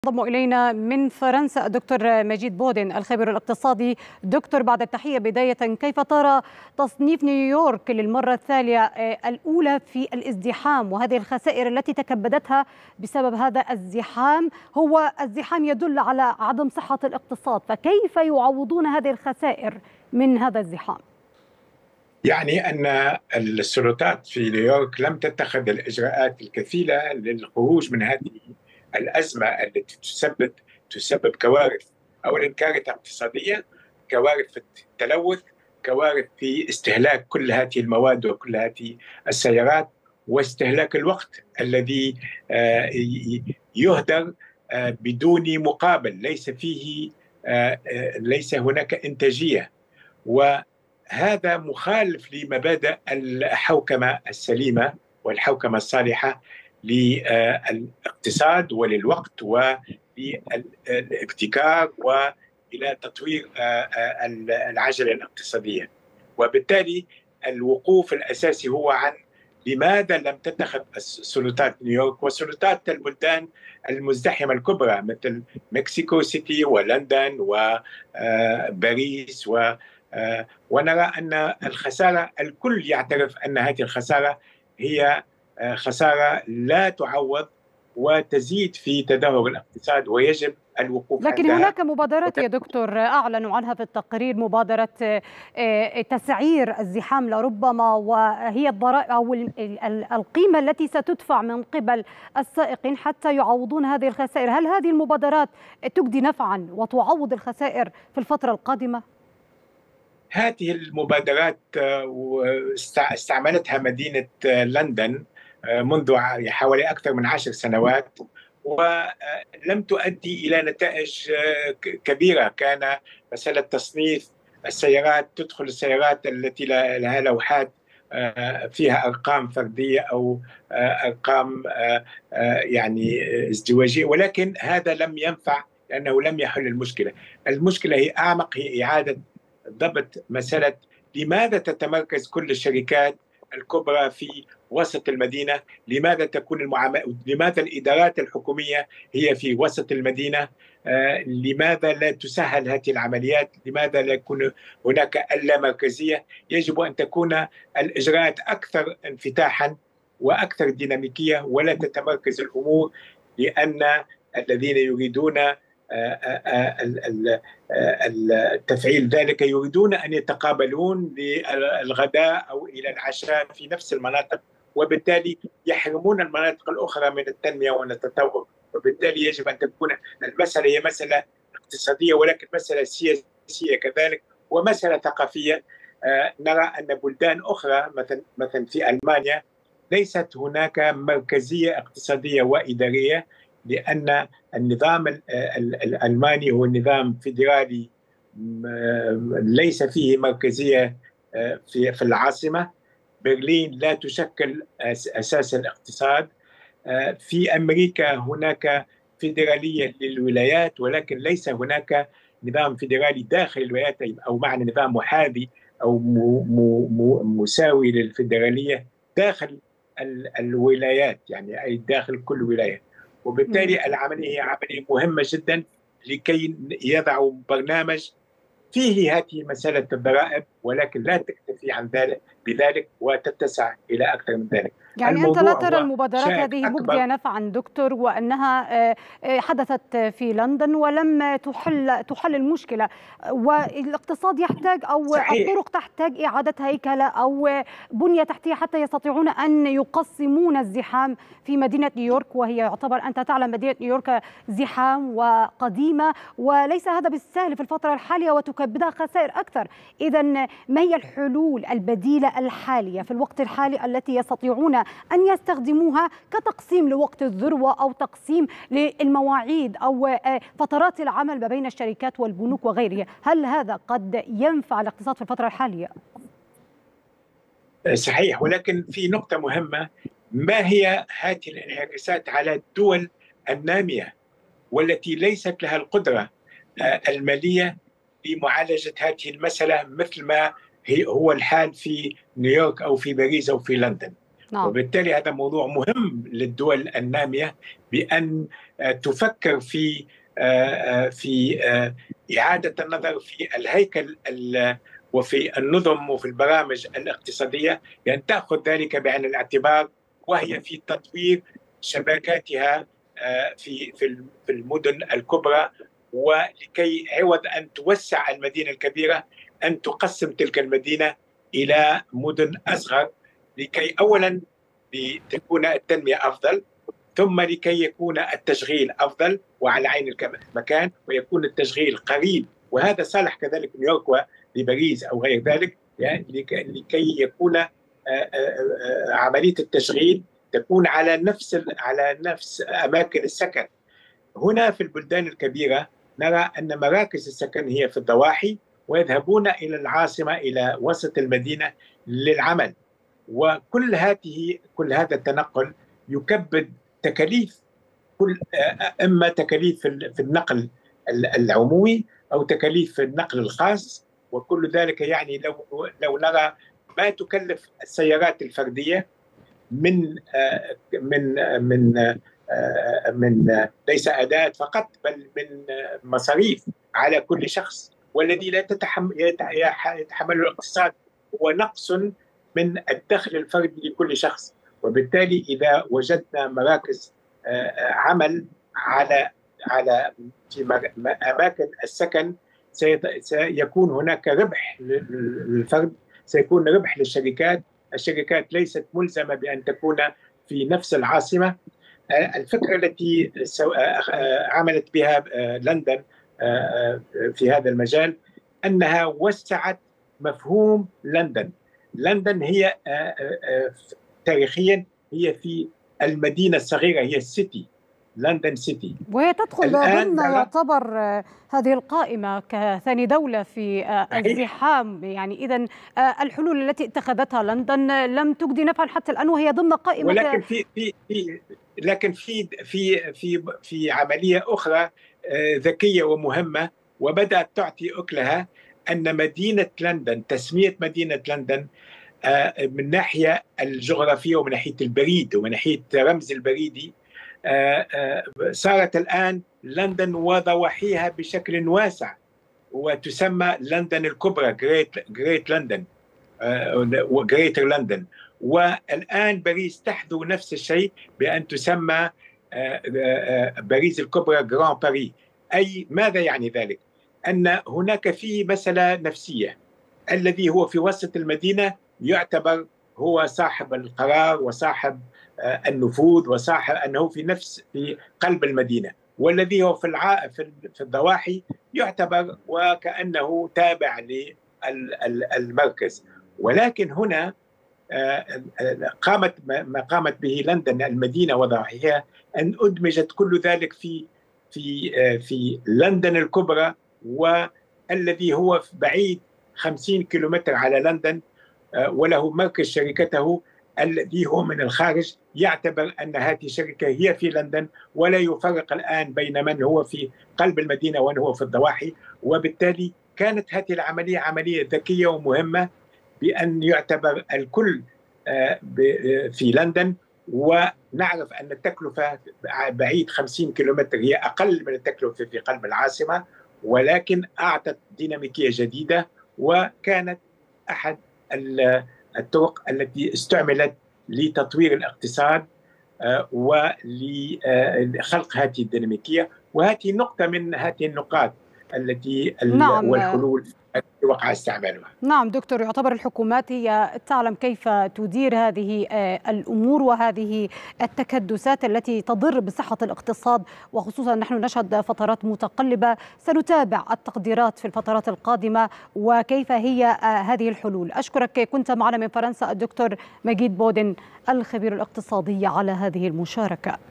انضم إلينا من فرنسا الدكتور مجيد بودن الخبير الاقتصادي. دكتور، بعد التحية بداية، كيف ترى تصنيف نيويورك للمرة الثانية الأولى في الازدحام وهذه الخسائر التي تكبدتها بسبب هذا الزحام؟ هو الزحام يدل على عدم صحة الاقتصاد، فكيف يعوضون هذه الخسائر من هذا الزحام؟ يعني أن السلطات في نيويورك لم تتخذ الإجراءات الكفيلة للخروج من هذه الأزمة التي تسبب كوارث. أولا كارثة اقتصادية، كوارث في التلوث، كوارث في استهلاك كل هذه المواد وكل هذه السيارات، واستهلاك الوقت الذي يهدر بدون مقابل، ليس هناك إنتاجية. وهذا مخالف لمبادئ الحوكمة السليمة والحوكمة الصالحة للاقتصاد وللوقت وللابتكار وإلى تطوير العجلة الاقتصادية. وبالتالي الوقوف الأساسي هو عن لماذا لم تتخذ سلطات نيويورك وسلطات البلدان المزدحمة الكبرى مثل مكسيكو سيتي ولندن وباريس ونرى أن الخسارة الكل يعترف أن هذه الخسارة هي خسارة لا تعوض وتزيد في تدهور الاقتصاد، ويجب الوقوف لكن عندها. هناك مبادرات يا دكتور أعلنوا عنها في التقرير، مبادرة تسعير الزحام لربما، وهي الضرائب أو القيمة التي ستدفع من قبل السائقين حتى يعوضون هذه الخسائر. هل هذه المبادرات تجدي نفعا وتعوض الخسائر في الفترة القادمة؟ هذه المبادرات استعملتها مدينة لندن منذ حوالي أكثر من 10 سنوات، ولم تؤدي إلى نتائج كبيرة. كان مسألة تصنيف السيارات، تدخل السيارات التي لها لوحات فيها أرقام فردية أو أرقام يعني ازدواجية، ولكن هذا لم ينفع لأنه لم يحل المشكلة. المشكلة هي أعمق، هي إعادة ضبط مسألة لماذا تتمركز كل الشركات الكبرى في وسط المدينة، لماذا تكون لماذا الإدارات الحكومية هي في وسط المدينة، لماذا لا تسهل هذه العمليات، لماذا لا يكون هناك اللامركزية. يجب أن تكون الإجراءات أكثر انفتاحا وأكثر ديناميكية، ولا تتمركز الأمور، لأن الذين يريدون التفعيل ذلك يريدون أن يتقابلون للغداء أو إلى العشاء في نفس المناطق، وبالتالي يحرمون المناطق الأخرى من التنمية والتطور. وبالتالي يجب أن تكون المسألة هي مسألة اقتصادية، ولكن مسألة سياسية كذلك، ومسألة ثقافية. نرى أن بلدان أخرى مثلا في ألمانيا ليست هناك مركزية اقتصادية وإدارية، لأن النظام الألماني هو نظام فيدرالي ليس فيه مركزية في العاصمة. برلين لا تشكل أساس الاقتصاد. في أمريكا هناك فيدرالية للولايات، ولكن ليس هناك نظام فيدرالي داخل الولايات، أو معنى نظام محاذي أو مساوي للفيدرالية داخل الولايات، يعني أي داخل كل ولاية. وبالتالي العملية هي عملية مهمة جدا لكي يضعوا برنامج فيه هذه مسألة الضرائب، ولكن لا تكتفي عن بذلك وتتسع إلى أكثر من ذلك. يعني أنت لا ترى المبادرات هذه مجدية نفعا دكتور، وأنها حدثت في لندن ولم تحل المشكلة، والاقتصاد يحتاج أو الطرق تحتاج إعادة هيكلة أو بنية تحتية حتى يستطيعون أن يقسمون الزحام في مدينة نيويورك، وهي يعتبر أنت تعلم مدينة نيويورك زحام وقديمة، وليس هذا بالسهل في الفترة الحالية وتكبدها خسائر أكثر. إذا ما هي الحلول البديلة الحالية في الوقت الحالي التي يستطيعون أن يستخدموها كتقسيم لوقت الذروة أو تقسيم للمواعيد أو فترات العمل ما بين الشركات والبنوك وغيرها؟ هل هذا قد ينفع الاقتصاد في الفترة الحالية؟ صحيح، ولكن في نقطة مهمة: ما هي هذه الانعكاسات على الدول النامية والتي ليست لها القدرة المالية لمعالجة هذه المسألة مثل ما هو الحال في نيويورك أو في باريس أو في لندن؟ نعم. وبالتالي هذا موضوع مهم للدول النامية بأن تفكر في إعادة النظر في الهيكل وفي النظم وفي البرامج الاقتصادية، بأن تأخذ ذلك بعين الاعتبار، وهي في تطوير شبكاتها في المدن الكبرى، ولكي عوض أن توسع المدينة الكبيرة أن تقسم تلك المدينة إلى مدن أصغر، لكي أولا لتكون التنمية أفضل، ثم لكي يكون التشغيل أفضل وعلى عين المكان، ويكون التشغيل قريب. وهذا صالح كذلك نيويورك ولباريس أو غير ذلك، يعني لكي يكون عملية التشغيل تكون على نفس أماكن السكن. هنا في البلدان الكبيرة نرى أن مراكز السكن هي في الضواحي، ويذهبون إلى العاصمة إلى وسط المدينة للعمل. وكل هذا التنقل يكبد تكاليف، إما تكاليف في النقل العمومي أو تكاليف في النقل الخاص، وكل ذلك يعني لو نرى ما تكلف السيارات الفردية من ليس أداة فقط، بل من مصاريف على كل شخص، والذي لا يتحمل الاقتصاد هو نقص من الدخل الفردي لكل شخص. وبالتالي إذا وجدنا مراكز عمل في أماكن السكن، سيكون هناك ربح للفرد، سيكون ربح للشركات. الشركات ليست ملزمة بأن تكون في نفس العاصمة. الفكرة التي عملت بها لندن في هذا المجال أنها وسعت مفهوم لندن هي تاريخيا هي في المدينة الصغيرة، هي السيتي، لندن سيتي، وهي تدخل ضمن يعتبر هذه القائمة كثاني دولة في الزحام. يعني إذن الحلول التي اتخذتها لندن لم تجدي نفعا حتى الآن، وهي ضمن قائمة. ولكن في عملية أخرى ذكية ومهمة وبدأت تعطي أكلها، أن مدينة لندن، تسمية مدينة لندن من ناحية الجغرافية ومن ناحية البريد ومن ناحية رمز البريدي، صارت الآن لندن وضواحيها بشكل واسع، وتسمى لندن الكبرى، جريت لندن وجريتر لندن. والآن باريس تحذو نفس الشيء بأن تسمى باريس الكبرى جران باريس. أي ماذا يعني ذلك؟ أن هناك في مسألة نفسية، الذي هو في وسط المدينة يعتبر هو صاحب القرار وصاحب النفوذ وصاحب أنه في قلب المدينة، والذي هو في الضواحي يعتبر وكأنه تابع للمركز. ولكن هنا ما قامت به لندن المدينة وضواحيها أن أدمجت كل ذلك في لندن الكبرى، والذي هو بعيد 50 كيلومتر على لندن، وله مركز شركته الذي هو من الخارج، يعتبر أن هذه الشركة هي في لندن، ولا يفرق الآن بين من هو في قلب المدينة ومن هو في الضواحي. وبالتالي كانت هذه العملية عملية ذكية ومهمة، بأن يعتبر الكل في لندن. ونعرف أن التكلفة بعيد 50 كيلومتر هي أقل من التكلفة في قلب العاصمة، ولكن أعطت ديناميكية جديدة، وكانت أحد الطرق التي استعملت لتطوير الاقتصاد ولخلق هذه الديناميكية. وهذه نقطة من هذه النقاط التي والحلول التي وقع استعمالها. نعم دكتور، يعتبر الحكومات هي تعلم كيف تدير هذه الأمور وهذه التكدسات التي تضر بصحة الاقتصاد، وخصوصا نحن نشهد فترات متقلبة. سنتابع التقديرات في الفترات القادمة وكيف هي هذه الحلول. أشكرك، كنت معنا من فرنسا الدكتور مجيد بودن الخبير الاقتصادي على هذه المشاركة.